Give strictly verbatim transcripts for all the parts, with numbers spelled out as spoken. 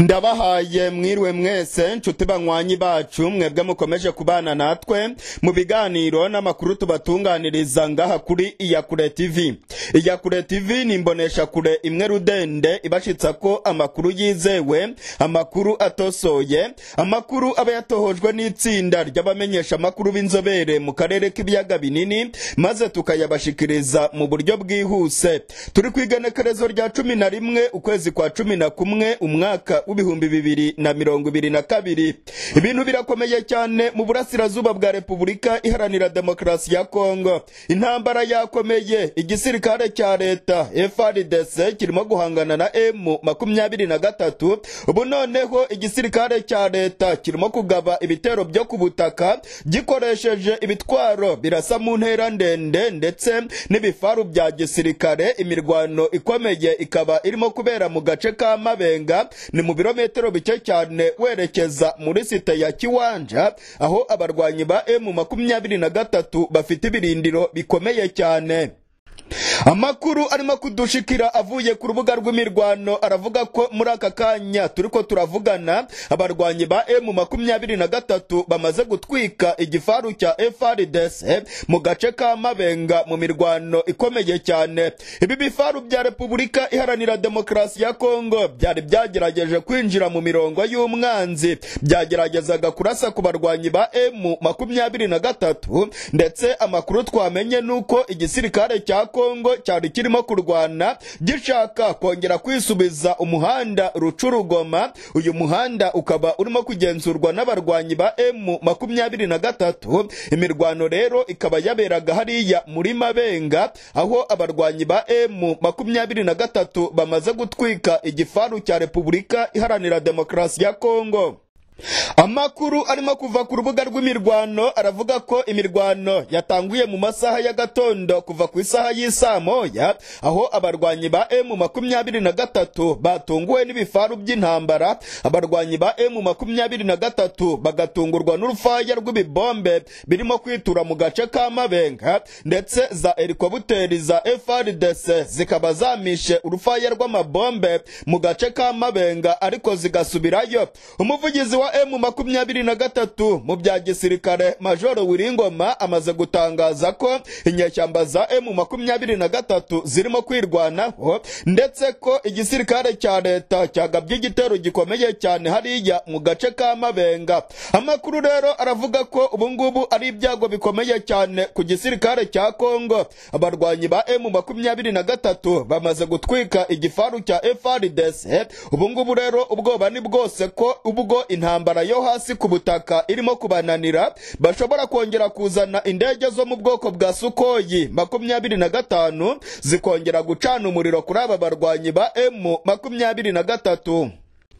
Ndabahaye mwiriwe mwese nshuti banywanyi bacu mwebwe mukomeje kubana natwe mu biganiro n'amakuru tubatunganiriza ngaha kuri Iyakure T V. Iyakure T V ni imbonesha kure imwe rudende ibashitsa ko amakuru yizewe, amakuru atosoye, amakuru aba yatohojwe n'itsinda ry'abamenyesha amakuru b'inzobere mu karere k'ibiyaga binini maze tukayabashikiriza mu buryo bwihuse. Turi kwigenekerezo rya cumi na rimwe ukwezi kwa cumi na kumwe umwaka w'ibihumbi bibiri na mirongo ibiri na kabiri. Ibintu birakomeye cyane mu burasirazuba bwa Repubulika Iharanira Demokarasi ya Kongo. Intambara yakomeye, igisirikare cya leta F A R D C kirimo guhangana na M makumyabiri na gatatu. Ubu noneho igisirikare cya leta kirimo kugaba ibitero byo ku butaka gikoresheje ibitwaro birasa mu ntera ndende ndetse n'ibifaru bya gisirikare. Imirwano ikomeye ikaba irimo kubera mu gace ka Mabenga, ni mu birometero bike cyane werekeza muri site ya Kiwanja, aho abarwanyi ba M makumyabiri na gatatu bafite ibirindiro bikomeye cyane. Amakuru arimo kudushikira avuye ku rubuga rw'imirwano aravuga ko muri aka kanya turiko turavugana abarwanyi ba M makumyabiri na gatatu bamaze gutwika igifaru cya F A R D C mu gace ka Mabenga mu mirwano ikomeye cyane. Ibi bifaru bya Repubulika Iharanira Demokarasi ya Kongo byari byagerageje kwinjira mu mirongo y'umwanzi, byageragezaga kurasa ku barwanyi ba M makumyabiri na gatatu, ndetse amakuru twamenye nuko igisirikare cya Kongo cyari kirimo kurwana gishaka kongera kwisubiza umuhanda Rucurugoma. Uyu muhanda ukaba urimo kugenzurwa n'abarwanyi ba M makumyabiri na gatatu. Imirwano rero ikaba yaberaga hariya muri Mabenga, aho abarwanyi ba M makumyabiri na gatatu bamaze gutwika igifaru cya Repubulika Iharanira Demokarasi ya Kongo. Amakuru arimo kuva ku rubuga rw'imirwano aravuga ko imirwano yatanguye mu masaha ya gatondo kuva ku isaha y'isa moya, aho abarwanyi ba M makumyabiri na gatatu batunguwe n'ibifaru by'intambara. Abarwanyi ba M makumyabiri na gatatu bagatungurwa n'urufaya rw'ibibombe birimo kwitura mu gace ka Mabenga, ndetse za helikopteri za F A R D C zikaba zamishe urufaya rw'amabombe mu gace ka Mabenga ariko zigasubirayo. Umuvugizi wa M makumyabiri na gatatu mu bya gisirikare Majoro Wiringoma amaze gutangaza ko inyeshyamba za M makumyabiri na gatatu zirimo kwirwanaho, ndetse ko igisirikare cya leta cyagabye igitero gikomeye cyane hariya mu gace ka Mabenga. Amakuru rero aravuga ko ubu ngubu ari ibyago bikomeye cyane ku gisirikare cya Kongo. Abarwanyi ba M makumyabiri na gatatu bamaze gutwika igifaru cya F A R D C. Ubu ngubu rero ubwoba ni bwose ko ubwo intambara yo hasi ku butaka irimo kubananira bashobora kongera kuzana indege zo mu bwoko bwa Sukoyi makumyabiri na gatanu zikongera gucana umuriro kuri aba barwanyi ba M makumyabiri na gatatu.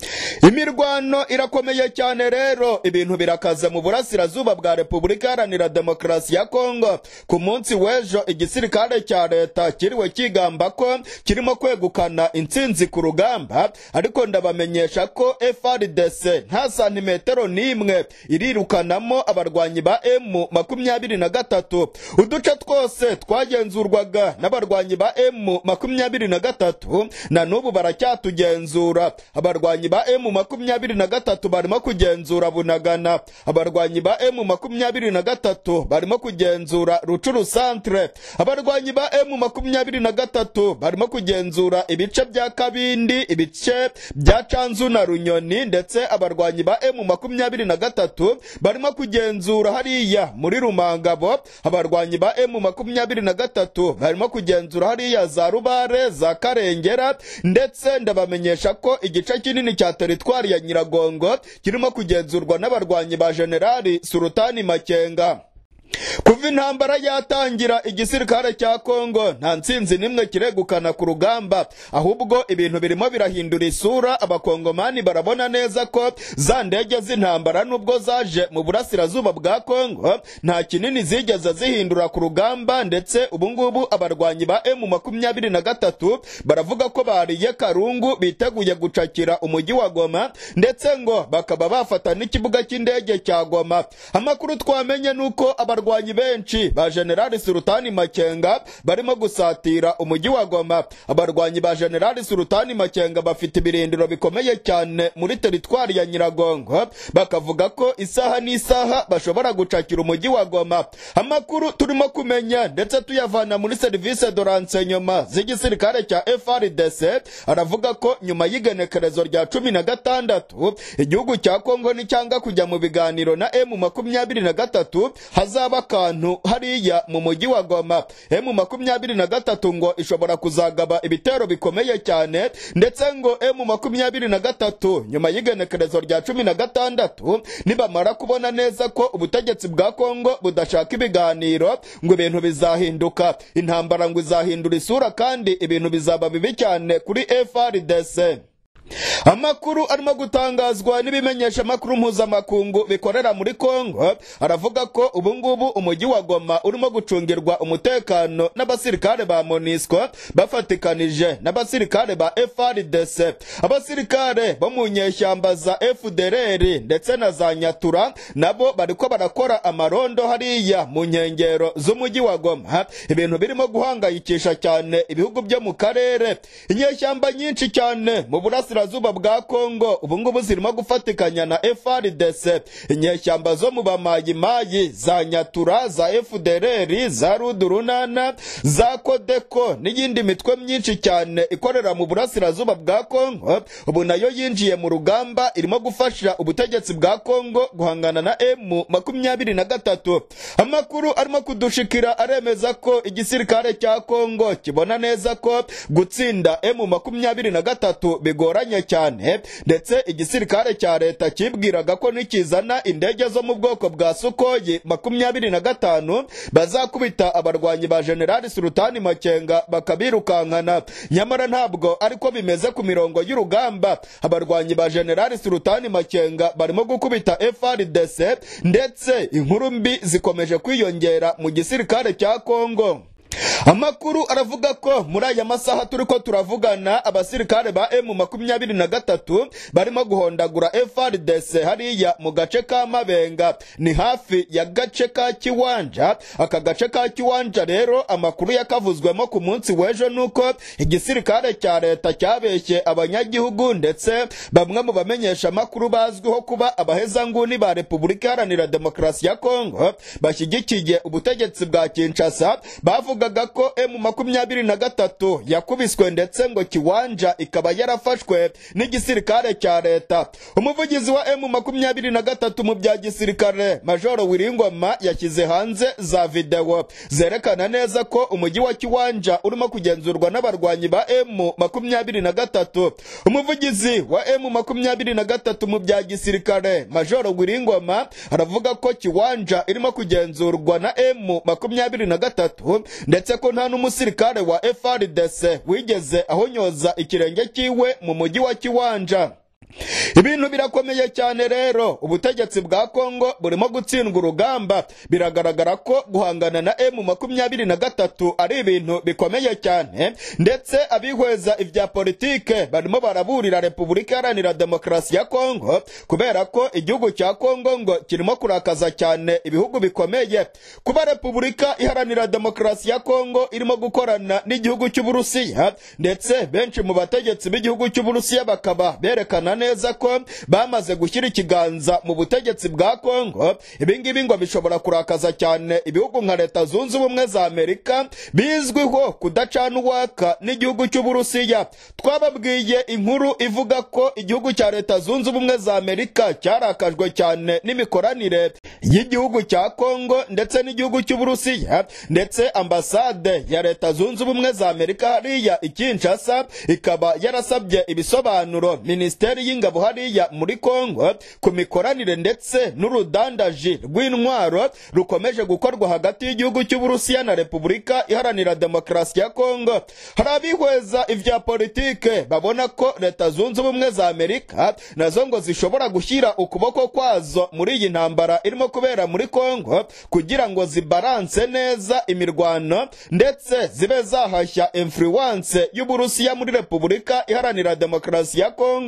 Imirwano irakomeye cyane rero, ibintu birakaze mu burasirazuba bwa Repubulika Iharanira Demokarasi ya Kongo. Ku munsi w'ejo igisirikare cya leta kiriwe kigamba ko kirimo kwegukana intsinzi ku rugamba, ariko ndabamenyesha ko F A R D C nta santimetero n'imwe irirukanamo abarwanyi ba M makumyabiri na gatatu. Uduce twose twagenzurwaga n'abarwanyi ba M makumyabiri na gatatu na n'ubu baracyatugenzura. Abarwanyi ba M makumyabiri na gatatu barimo kugenzura Bunagana, abarwanyi ba M makumyabiri na gatatu barimo kugenzura Rucuru Centre, abarwanyi ba M makumyabiri na gatatu barimo kugenzura ibice bya Kabindi, ibice bya Canzu na Runyoni, ndetse abarwanyi ba M makumyabiri na gatatu barimo kugenzura hariya muri Rumangabo. Abarwanyi ba M makumyabiri na gatatu barimo kugenzura hariya za Rubare, za Karengera, ndetse ndabamenyesha ko igice kinini cya teritwari ya Nyiragongo kirimo kugenzurwa n'abarwanyi ba Generali Sultani Makenga. Kuva intambara yatangira igisirikare cya Kongo nta ntsinzi nimwe kiregukana ku rugamba, ahubwo ibintu birimo birahindura isura. Abakongomani barabona neza ko za ndege z'intambara nubwo zaje mu burasirazuba bwa Kongo nta kinini zigeze zihindura ku rugamba, ndetse ubu ngubu abarwanyi ba M makumyabiri na gatatu baravuga ko bariye karungu biteguye gucakira umujyi wa Goma, ndetse ngo bakaba bafata n'ikibuga cy'indege cya Goma. Amakuru twamenye nuko aba abarwanyi benshi ba General Sultani Makenga barimo gusatira umujyi wa Goma. Abarwanyi ba General Sultani Makenga bafite ibirindiro bikomeye cyane muri teritwari ya Nyiragongo, bakavuga ko isaha n'isaha bashobora gucakira umujyi wa Goma. Amakuru turimo kumenya ndetse tuyavana muri service de renseignement z'igisirikare cya F A R D C aravuga ko nyuma y'igenekerezo rya cumi na gatandatu igihugu cya Kongo ni cyanga kujya mu biganiro na M makumyabiri na gatatu hazaba kantu hariya mu mujyi wa Goma. M makumyabiri na gatatu ngo ishobora kuzagaba ibitero bikomeye cyane, ndetse ngo M makumyabiri na gatatu nyuma y'igenekerezo rya cumi na gatandatu nibamara kubona neza ko ubutegetsi bwa Kongo budashaka ibiganiro ngo ibintu bizahinduka, intambara ngo izahindura isura kandi ibintu bizaba bibi cyane kuri F A R D C. Amakuru arimo gutangazwa n'ibimenyesha makuru mpuzamakungu bikorera muri Kongo aravuga ko ubu ngubu umujyi wa Goma urimo gucungirwa umutekano n'abasirikare ba MONUSCO bafatikanije n'abasirikare ba F A R D C. Abasirikare bo mu nyeshyamba za F D L R ndetse na za Nyatura nabo bariko barakora amarondo hariya mu nkengero z'umujyi wa Goma, ibintu birimo guhangayikisha cyane ibihugu byo mu karere. Inyeshyamba nyinshi cyane mu burasira zuba bwa Kongo ubu ngubu zirimo gufatikanya na F A R D C. Inyeshyamba zo mu bamayimayi za Nyatura, za F D L R, za Rudurunana, za Kodeko n'iyindi mitwe myinshi cyane ikorera mu burasira zuba bwa Kongo ubu nayo yinjiye mu rugamba, irimo gufasha ubutegetsi bwa Kongo guhangana na M makumyabiri na gatatu. Amakuru arimo kudushikira aremeza ko igisirikare cya Kongo kibona neza ko gutsinda M makumyabiri na gatatu bigoranye cyane, ndetse igisirikare cya leta kibwiraga ko nikizana indege zo mu bwoko bwa Sukoyi makumyabiri na gatanu bazakubita abarwanyi ba General Sultani Makenga bakabirukankana. Nyamara ntabwo ariko bimeze ku mirongo y'urugamba. Abarwanyi ba General Sultani Makenga barimo gukubita F A R D C, ndetse inkuru mbi zikomeje kwiyongera mu gisirikare cya Kongo. Amakuru aravuga ko muri aya masaha turiko turavugana abasirikare ba M makumyabiri na gatatu barimo guhondagura F A R D C hariya mu gace ka Mabenga, ni hafi ya gace ka Kiwanja. Aka gace ka Kiwanja rero amakuru yakavuzwemo ku munsi w'ejo nuko igisirikare cya leta cyabeshye abanyagihugu, ndetse bamwe mu bamenyesha makuru bazwiho kuba abahezanguni ba Repubulika Iharanira Demokarasi ya Kongo bashyigikiye ubutegetsi bwa Kinshasa bavugaga ko M makumyabiri na gatatu yakubiswe, ndetse ngo Kiwanja ikaba yarafashwe n'igisirikare cya leta. Umuvugizi wa M makumyabiri na gatatu mu bya gisirikare Major Wiringoma yashyize hanze za video zerekana neza ko umujyi wa Kiwanja urimo kugenzurwa n'abarwanyi ba M makumyabiri na gatatu. Umuvugizi wa M makumyabiri na gatatu mu bya gisirikare Major Wiringoma aravuga ko Kiwanja irimo kugenzurwa na M makumyabiri na gatatu, ndetse ko nta n'umusirikare wa F A R D C wigeze ahonyoza ikirenge kiwe mu mujyi wa Kiwanja. Ibintu birakomeye cyane rero, ubutegetsi bwa Kongo burimo gutsindwa urugamba. Biragaragara ko guhangana na M makumyabiri na gatatu ari ibintu bikomeye cyane, ndetse abihweza ivya politike barimo baraburira Repubulika Iharanira Demokarasi ya Kongo kubera ko igihugu cya Kongo ngo kirimo kurakaza cyane ibihugu bikomeye. Kuba Repubulika Iharanira Demokarasi ya Kongo irimo gukorana n'igihugu cy'Uburusiya, ndetse benshi mu bategetsi b'igihugu cy'Uburusiya bakaba berekana neza ko bamaze gushyira ikiganza mu butegetsi bwa Kongo. Ibingibi ngo bishobora kurakaza cyane ibihugu nka Leta Zunze Ubumwe za Amerika bizwiho kudacana uwaka n'igihugu cy'Uburusiya. Twababwiye inkuru ivuga ko igihugu cya Leta Zunze Ubumwe za Amerika cyarakajwe cyane n'imikoranire y'igihugu cya Kongo ndetse n'igihugu cy'Uburusiya, ndetse ambasade ya Leta Zunze Ubumwe za Amerika hariya i Kinshasa ikaba yarasabye ibisobanuro Ministeri y'ingabo hariya muri Kongo ku mikoranire ndetse n'urudandaji rw'intwaro rukomeje gukorwa hagati y'igihugu cy'Uburusiya na Repubulika Iharanira Demokarasi ya Kongo. Hari abihweza ivya politike babona ko Leta Zunze Ubumwe za Amerika nazo ngo zishobora gushyira ukuboko kwazo muri iyi ntambara irimo kubera muri Kongo kugira ngo zibalance neza imirwano, ndetse zibe zahashya influence y'Uburusiya muri Repubulika Iharanira Demokarasi ya Kongo.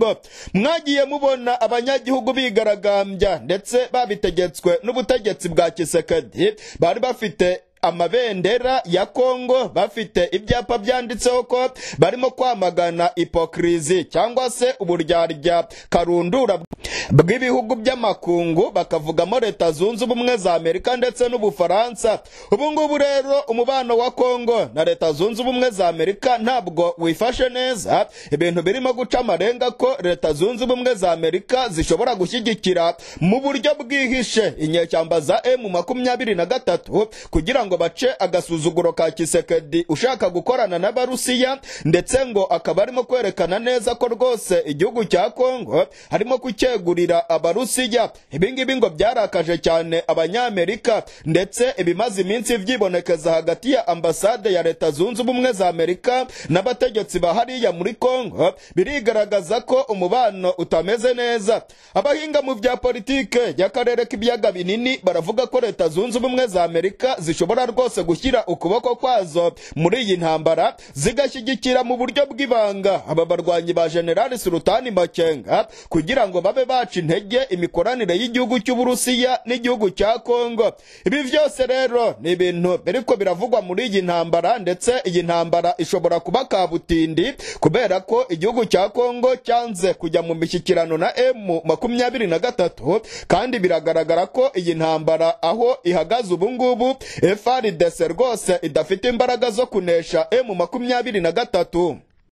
mwagiye mubona abanyagihugu bigaragambya ndetse babitegetswe n'ubutegetsi bwa Kisekedi, bari bafite amabendera ya Kongo, bafite ibyapa byanditseho ko barimo kwamagana hipokrizi cyangwa se uburyarya karundura bw'ibihugu by'amakungu, bakavugamo Leta Zunze Ubumwe za Amerika ndetse n'Ubufaransa. Ubu ngubu rero umubano wa Kongo na Leta Zunze Ubumwe za Amerika ntabwo wifashe neza, ibintu birimo guca amarenga ko Leta Zunze Ubumwe za Amerika zishobora gushyigikira mu buryo bwihishe inyeshyamba za M makumyabiri na gatatu kugira ngo bace agasuzuguro ka Kisekedi ushaka gukorana n'Abarusiya, ndetse ngo akaba arimo kwerekana neza ko rwose igihugu cya Kongo harimo kucyegurira Abarusiya. Ibingibi ngo byarakaje cyane Abanyamerika, ndetse ibimaze iminsi vyibonekeza hagati ya ambasade ya Leta Zunze Ubumwe za Amerika n'abategetsi bahariya muri Kongo, birigaragaza ko umubano utameze neza. Abahinga mu bya politike y'akarere k'ibiyaga binini baravuga ko Leta Zunze Ubumwe za Amerika zishobora rwose gushyira ukuboko kwazo muri iyi ntambara, zigashyigikira mu buryo bw'ibanga aba barwanyi ba General Sultani Makenga kugira ngo babe baca intege imikoranire y'igihugu cy'Uburusiya n'igihugu cya Kongo. Ibi byose rero ni ibintu biriko biravugwa muri iyi ntambara, ndetse iyi ntambara ishobora kuba kabutindi kubera ko igihugu cya Kongo cyanze kujya mu mishyikirano na M makumyabiri na gatatu, kandi biragaragara ko iyi ntambara aho ihagaze ubu ngubu F A R D C rwose idafite imbaraga zo kunesha M makumyabiri na gatatu.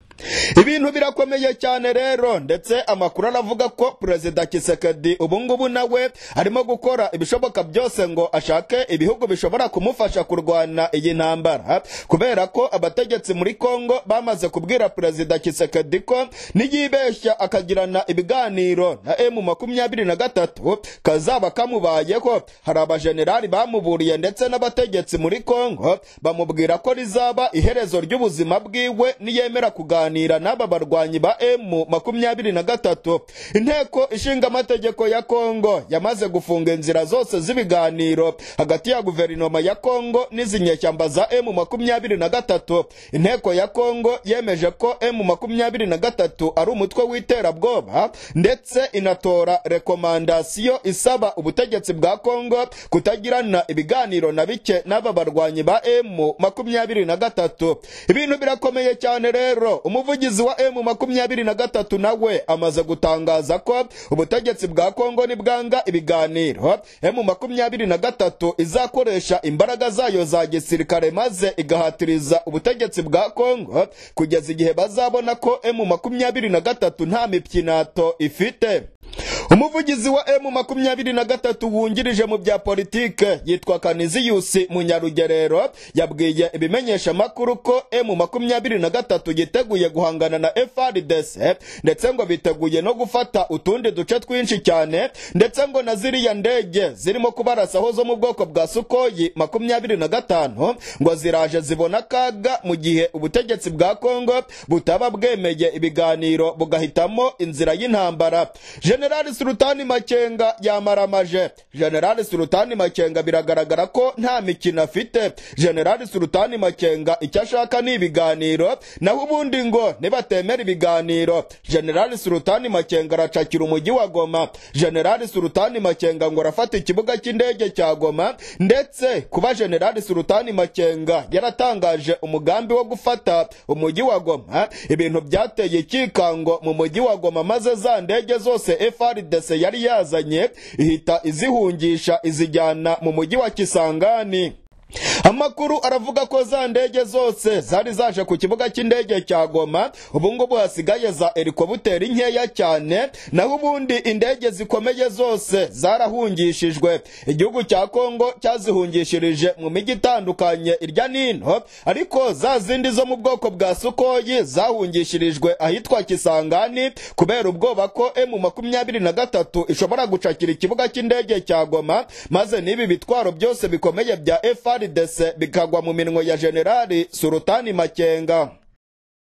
Ibintu birakomeye cyane rero, ndetse amakuru aravuga ko Perezida Kisekedi ubu ngubu nawe arimo gukora ibishoboka byose ngo ashake ibihugu bishobora kumufasha kurwana iyi ntambara, kubera ko abategetsi muri Kongo bamaze kubwira Perezida Kisekedi ko niyibeshya akagirana ibiganiro na M makumyabiri na gatatu kazaba kamubayeho. Hari abajenerali bamuburiye ndetse n'abategetsi muri Kongo bamubwira ko rizaba iherezo ry'ubuzima bwiwe niyemera kuganira n'aba barwanyi ba M makumyabiri na gatatu. Inteko ishinga amategeko ya Kongo yamaze gufunga inzira zose z'ibiganiro hagati ya guverinoma ya Kongo n'izinyeshyamba za M makumyabiri na gatatu. Inteko ya Kongo yemeje ko M makumyabiri na gatatu ari umutwe w'iterabwoba, ndetse inatora rekomandasiyo isaba ubutegetsi bwa Kongo kutagirana ibiganiro na bike n'aba barwanyi ba M makumyabiri na gatatu. Ibintu birakomeye cyane rero. Umuvugizi wa M makumyabiri na gatatu nawe amaze gutangaza ko ubutegetsi bwa Kongo nibwanga ibiganiro, M makumyabiri na gatatu izakoresha imbaraga zayo za gisirikare maze igahatiriza ubutegetsi bwa Kongo kugeza igihe bazabona ko M makumyabiri na gatatu nta mipyinato ifite. Umuvugizi wa M makumyabiri na gatatu wungirije mu bya politike yitwa Kaniziyusi Munyarugerero yabwiye ibimenyesha makuru ko M makumyabiri na gatatu yiteguye guhangana na F A R D C, ndetse ngo biteguye no gufata utundi duce twinshi cyane, ndetse ngo na ziriya ndege zirimo kubarasaho zo mu bwoko bwa Sukoyi makumyabiri na gatanu ngo ziraje zibona kaga mu gihe ubutegetsi bwa Kongo butaba bwemeye ibiganiro bugahitamo inzira y'intambara. General Sultani Makenga yamaramaje. General Sultani Makenga biragaragara ko nta mikino afite. General Sultani Makenga icyo ashaka ni ibiganiro, naho ubundi ngo nibatemera ibiganiro General Sultani Makenga aracakira umujyi wa Goma. General Sultani Makenga ngo arafata ikibuga cy'indege cya Goma, ndetse kuba General Sultani Makenga yaratangaje umugambi wo gufata umujyi wa Goma, ibintu byateye ikikango mu mujyi wa Goma, maze za ndege zose F A R D C yari yazanye ihita izihungisha izijyana mu mujyi wa Kisangani. Amakuru aravuga ko za ndege zose zari zaje ku kibuga cy'indege cya Goma ubu ngubu hasigaye za helikopteri nkeya cyane, naho ubundi indege zikomeye zose zarahungishijwe. Igihugu cya Kongo cyazihungishirije mu mijyi itandukanye irya nino, ariko za zindi zo mu bwoko bwa Sukoyi zahungishirijwe ahitwa Kisangani kubera ubwoba ko M makumyabiri na gatatu ishobora gucakira ikibuga cy'indege cya Goma, maze nibi bitwaro byose bikomeye bya F A R D C bikagwa mu minwe ya General Sultani Makenga.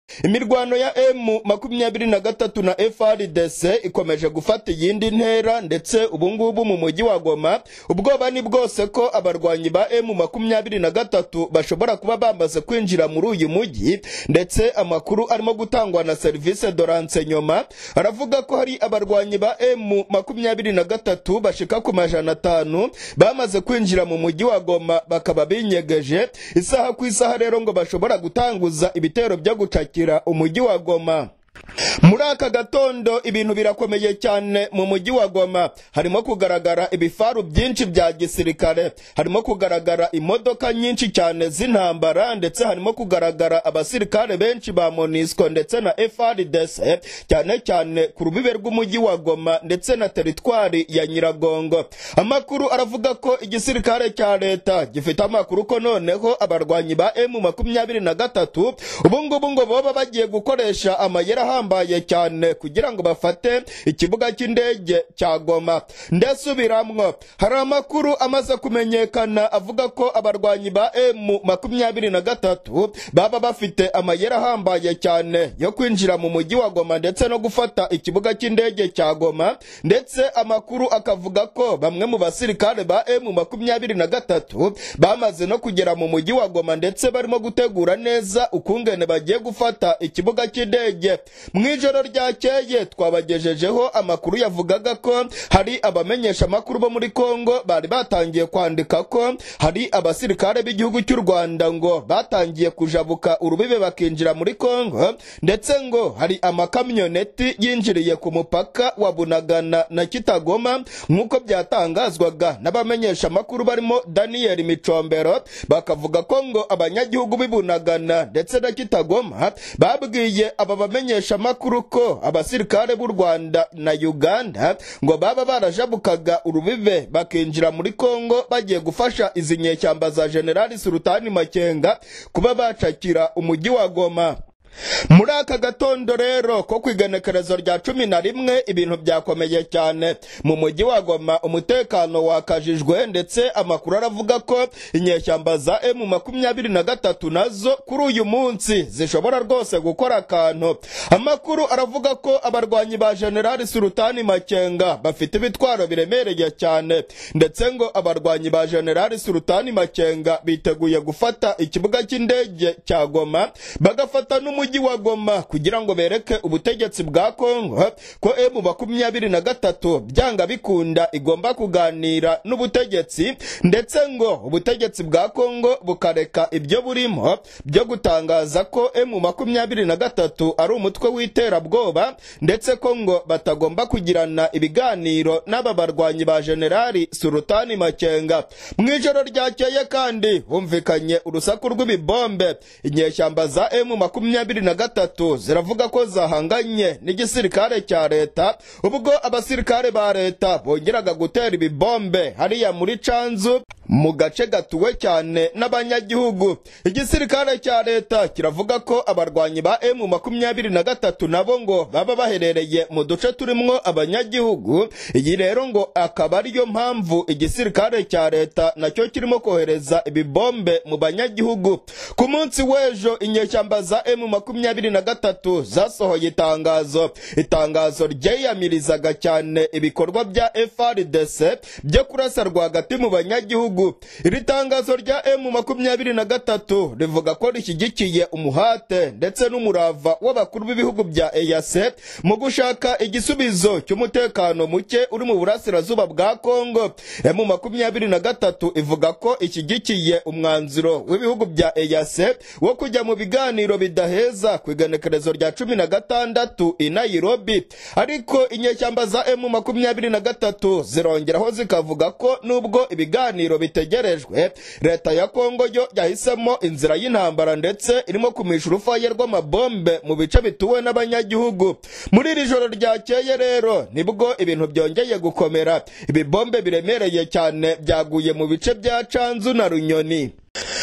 Imirwano ya M makumyabiri na gatatu na F A R D C ikomeje gufata iyindi ntera, ndetse ubungubu mu mujyi wa Goma ubwoba ni bwose ko abarwanyi ba M makumyabiri na gatatu bashobora kuba bamaze kwinjira muri uyu mujyi, ndetse amakuru arimo gutangwa na service de renseignement aravuga ko hari abarwanyi ba M makumyabiri na gatatu bashika ku majana atanu bamaze kwinjira mu mujyi wa Goma, bakaba binyegeje isaha ku isaha rero ngo bashobora gutanguza ibitero byo gucakira umujyi wa Goma. Muri aka gatondo ibintu birakomeye cyane mu mujyi wa Goma, harimo kugaragara ibifaru byinshi bya gisirikare, harimo kugaragara imodoka nyinshi cyane z'intambara, ndetse harimo kugaragara abasirikare benshi ba MONUSCO ndetse na F A R D C, cyane cyane ku rubibe rw'umujyi wa Goma ndetse na teritwari ya Nyiragongo. Amakuru aravuga ko igisirikare cya leta gifite amakuru ko noneho abarwanyi ba M makumyabiri na gatatu ubungubu ngo boba bagiye gukoresha amayera hambaye cyane kugira ngo bafate ikibuga cy'indege cya Goma. Ndasubiramwo, hari amakuru amaze kumenyekana avuga ko abarwanyi ba M makumyabiri na gatatu baba bafite amayera hambaye cyane yo kwinjira mu mujyi wa Goma ndetse no gufata ikibuga cy'indege cya Goma, ndetse amakuru akavuga ko bamwe mu basirikare ba M makumyabiri na gatatu bamaze no kugera mu mujyi wa Goma, ndetse barimo gutegura neza ukungene bagiye gufata ikibuga cy'indege. Mwijoro ryakeye twabagejejeho amakuru yavugaga ko hari abamenyesha makuru bo muri Kongo bari batangiye kwandika ko hari abasirikare b'igihugu cy'u Rwanda ngo batangiye kujabuka urubibe bakinjira muri Kongo, ndetse ngo hari amakamyoneti yinjiriye ku mupaka wa Bunagana na Kitagoma nk'uko byatangazwaga n'abamenyesha makuru barimo Daniel Micombero. Bakavuga ko ngo abanyagihugu b'Ibunagana ndetse na Kitagoma babwiye aba bamenyesha makuru ko abasirikare b'u Rwanda na Uganda ngo baba barajabukaga urubibe bakinjira muri Kongo bagiye gufasha izi nyeshyamba za General Sultani Makenga kuba bacakira umujyi wa Goma. Muri aka gatondo rero ko kwigenekerezo rya cumi na rimwe ibintu byakomeye cyane mu mujyi wa Goma, umutekano wakajijwe, ndetse amakuru aravuga ko inyeshyamba za M makumyabiri na gatatu nazo kuri uyu munsi zishobora rwose gukora akantu. Amakuru aravuga ko abarwanyi ba General Sultani Makenga bafite ibitwaro biremereye cyane, ndetse ngo abarwanyi ba General Sultani Makenga biteguye gufata ikibuga cy'indege cya Goma, bagafata n'umujyi wa Goma kugira ngo bereke ubutegetsi bwa Kongo ko M makumyabiri na gatatu byanga bikunda igomba kuganira n'ubutegetsi, ndetse ngo ubutegetsi bwa Kongo bukareka ibyo burimo byo gutangaza ko M makumyabiri na gatatu ari umutwe w'iterabwoba, ndetse ko ngo batagomba kugirana ibiganiro n'aba barwanyi ba Generali Sultani Makenga. Mwijoro ryakeye kandi humvikanye urusaku rw'ibibombe. Inyeshyamba za M makumyabiri na gatatu ziravuga ko zahanganye n'igisirikare cya leta ubwo abasirikare ba leta bongeraga gutera ibibombe hariya muri Canzu mu gace gatuwe cyane n'abanyagihugu. Igisirikare cya leta kiravuga ko abarwanyi ba M makumyabiri na gatatu nabo ngo baba baherereye mu duce turimwo abanyagihugu. Iyi rero ngo akaba ariyo mpamvu igisirikare cya leta nacyo kirimo kohereza ibibombe mu banyagihugu. Ku munsi w'ejo inyeshyamba za M makumyabiri na gatatu zasohoye itangazo itangazo ryeyamirizaga cyane ibikorwa bya F A R D C byo kurasa rwagati mu banyagihugu. Iri tangazo rya M makumyabiri na gatatu rivuga ko rishyigikiye umuhate ndetse n'umurava w'abakuru b'ibihugu bya E A C mu gushaka igisubizo cy'umutekano muke uri mu burasirazuba bwa Kongo. M makumyabiri na gatatu ivuga ko ishyigikiye umwanzuro w'ibihugu bya E A C wo kujya mu biganiro bidaheza ku igenekerezo rya cumi na gatandatu i Nairobi, ariko inyeshyamba za M makumyabiri na gatatu zirongeraho zikavuga ko nubwo ibiganiro bitegerejwe, leta ya Kongo yo yahisemo inzira y'intambara ndetse irimo kumisha urufaye rw'amabombe mu bice bituwe n'abanyagihugu. Muri iri joro ryakeye rero nibwo ibintu byongeye gukomera. Ibibombe biremereye cyane byaguye mu bice bya Canzu na Runyoni.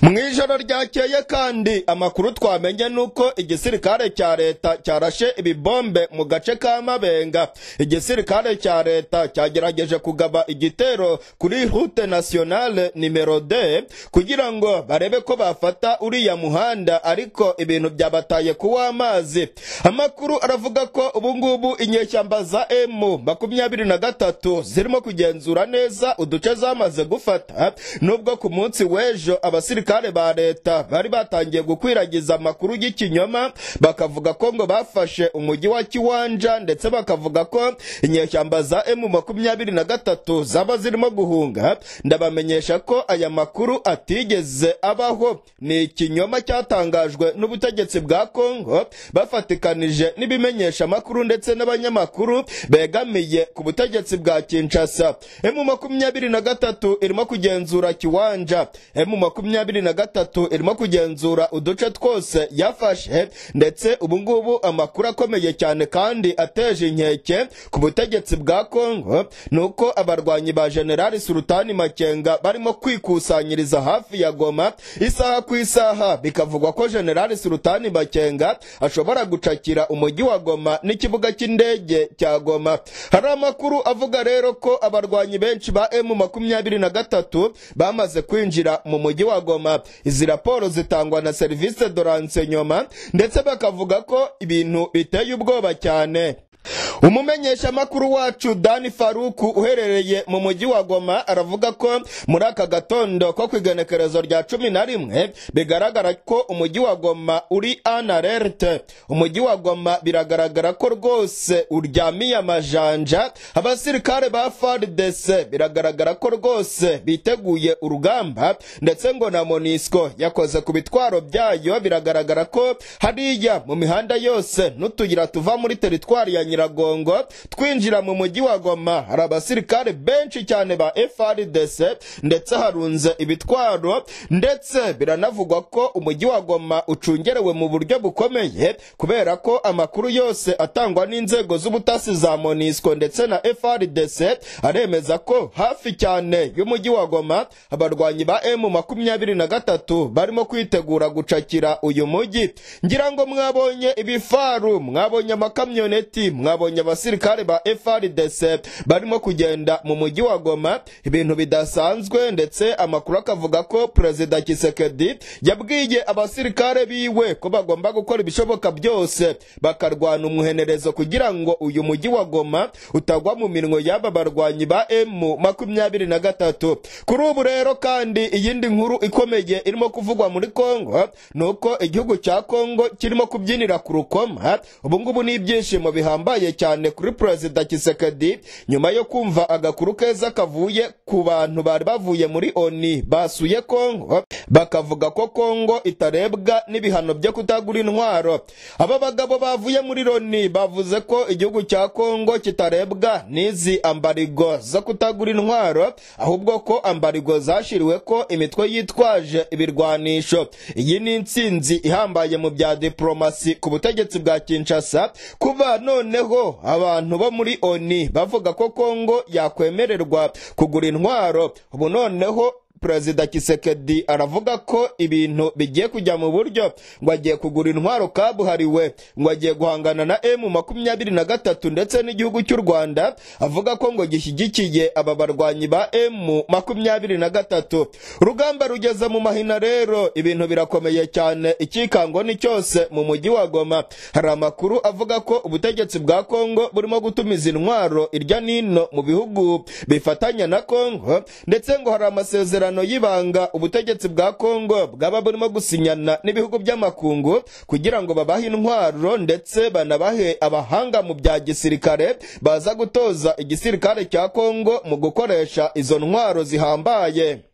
Mwijoro ryakeye kandi amakuru twamenye nuko igisirikare cya leta cyarashe ibibombe mu gace ka Mabenga. Igisirikare cya leta cyagerageje kugaba igitero kuri route nationale numero deux kugira ngo barebe ko bafata uriya muhanda, ariko ibintu byabataye kuwa amazi. Amakuru aravuga ko ubungubu inyeshyamba za M makumyabiri na gatatu zirimo kugenzura neza uduce zamaze gufata, nubwo ku munsi w'ejo abasirikare ba leta bari batangiye gukwiragiza amakuru y'ikinyoma, bakavuga ko ngo bafashe umujyi wa Kiwanja, ndetse bakavuga ko inyeshyamba za M makumyabiri na gatatu zaba zirimo guhunga. Ndabamenyesha ko aya makuru atigeze abaho, ni ikinyoma cyatangajwe n'ubutegetsi bwa Kongo bafatikanije n'ibimenyesha makuru ndetse n'abanyamakuru begamiye ku butegetsi bwa Kinshasa. M makumyabiri na gatatu irimo kugenzura Kiwanja, M makumyabiri na gatatu irimo kugenzura uduce twose yafashe, ndetse ubungubu amakuru akomeye cyane kandi ateje inkeke ku butegetsi bwa Kongo nuko abarwanyi ba General Sultani Makenga barimo kwikusanyiriza hafi ya Goma isaha ku isaha. Bikavugwa ko General Sultani Makenga ashobora gucakira umujyi wa Goma n'ikibuga cy'indege cya Goma. Hari amakuru avuga rero ko abarwanyi benshi ba M makumyabiri na gatatu bamaze kwinjira mu mujyi wa Goma. Izi raporo zitangwa na Service de Renseignement, ndetse bakavuga ko ibintu biteye ubwoba cyane. Umumenyesha makuru wacu Dani Faruku uherereye mu mujyi wa Goma aravuga ko muri aka gatondo ko kwigenekerezo rya cumi na rimwe bigaragara ko umujyi wa Goma uri en alerte. Umujyi wa Goma biragaragara ko rwose uryamiye amajanja. Abasirikare ba F A R D C biragaragara ko rwose biteguye urugamba, ndetse ngo na Monisco yakoze ku bitwaro byayo. Biragaragara ko hariya mu mihanda yose n'utuyira tuva muri teritwari ya Nyiragongo twinjira mu mujyi wa Goma hari abasirikare benshi cyane ba F A R D C, ndetse harunze ibitwaro, ndetse biranavugwa ko umujyi wa Goma ucungerewe mu buryo bukomeye, kubera ko amakuru yose atangwa n'inzego z'ubutasi za Monisco ndetse na F A R D C aremeza ko hafi cyane y'umujyi wa Goma abarwanyi ba M makumyabiri na gatatu barimo kwitegura gucakira uyu mujyi. Ngira ngo mwabonye ibifaru, mwabonye amakamyoneti, mwabonye abasirikare ba F A R D C barimo kugenda mu mujyi wa Goma, ibintu bidasanzwe. Ndetse amakuru akavuga ko Perezida Tshisekedi yabwiye abasirikare biwe ko bagomba gukora ibishoboka byose bakarwana umuhenerezo kugira ngo uyu mujyi wa Goma utagwa mu minwe y'aba barwanyi ba M makumyabiri na gatatu. Kuri ubu rero kandi iyindi nkuru ikomeye irimo kuvugwa muri Kongo nuko igihugu cya Kongo kirimo kubyinira ku rukoma. Ubungubu ni ibyishimo bihambaye cyane kuri Perezida Tshisekedi nyuma yo kumva agakuru keza kavuye ku bantu bari bavuye muri ONU basuye Kongo, bakavuga ko Kongo itarebwa n'ibihano byo kutagura intwaro. Aba bagabo bavuye muri ONU bavuze ko igihugu cya Kongo kitarebwa n'izi ambarigo zo kutagura intwaro, ahubwo ko ambarigo zashiriwe ko imitwe yitwaje ibirwanisho. Iyi ni intsinzi ihambaye mu bya diplomasi ku butegetsi bwa Kinshasa, kuba noneho abantu bo muri ONU bavuga ko Kongo yakwemererwa kugura intwaro. Ubu noneho Perezida Tshisekedi aravuga ko ibintu bigiye kujya mu buryo, ngo agiye kugura intwaro kabuhariwe, ngo agiye guhangana na M makumyabiri na gatatu ndetse n'igihugu cy'u Rwanda. Avuga ko ngo gishyigikiye aba barwanyi ba M makumyabiri na gatatu. Rugamba rugeze mu mahina rero, ibintu birakomeye cyane, ikikango ni cyose mu mujyi wa Goma. Hari amakuru avuga ko ubutegetsi bwa Kongo burimo gutumiza intwaro irya nino mu bihugu bifatanya na Kongo, ndetse ngo hari amasezerano yibanga ubutegetsi bwa Kongo bwaba burimo gusinyana n'ibihugu by'amakungu kugira ngo babahe intwaro, ndetse banabahe abahanga mu bya gisirikare baza gutoza igisirikare cya Kongo mu gukoresha izo ntwaro zihambaye.